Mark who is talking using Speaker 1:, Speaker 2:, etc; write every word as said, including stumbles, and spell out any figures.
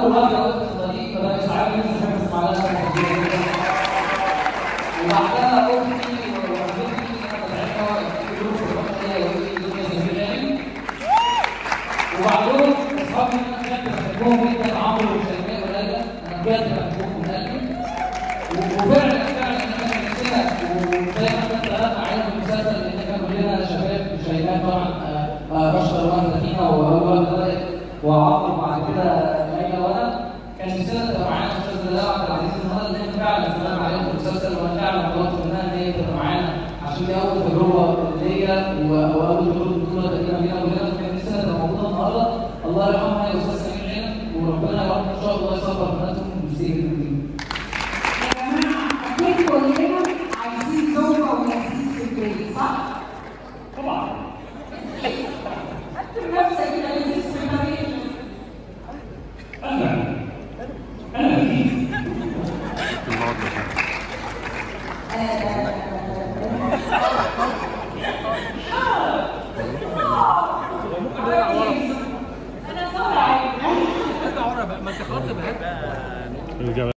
Speaker 1: اول مره قلت الطريق فبقى مش عارف لسه بحب اسمع لها وبعدها اختي ووالدتي انا طلعتها يقولوا في الوقت ده يقولوا لي دنيا زميلاني وبعدهم اصحابي اللي انا كنت بحبهم جدا عمرو وشيماء وليلى انا بجد بحبهم من قلبي وفعلا فعلا احنا نفسنا وزي ما احنا اتفقنا علينا في المسلسل ان احنا كلنا شباب شيماء طبعا بشر واحده فينا واول واحده بدات وعمرو بعد كده ليلى وانا كان نفسنا تبقى معانا في المسلسل ده عبد العزيز النهارده لان فعلا اتفقنا عليهم في المسلسل وانا فعلا طلبت منها ان هي تبقى معانا عشان دي اول تجربه ليا واول تجربه بطوله تقريبا لينا كلنا كان نفسنا تبقى موجوده النهارده الله يرحمها يا استاذ سمير غانم وربنا يا رب ان شاء الله يصبر بناتهم بالسير الجديد.
Speaker 2: يا جماعه اكيد كلنا عايزين زوجه وعايزين في البيت صح؟
Speaker 1: طبعا.
Speaker 2: اكتب نفسك كده لازم تستمر.
Speaker 1: انا انا اكيد.
Speaker 3: ممكن نرجع ورا.
Speaker 2: انا طالعه.
Speaker 3: ارجع ورا بقى ما انت خلاص بقى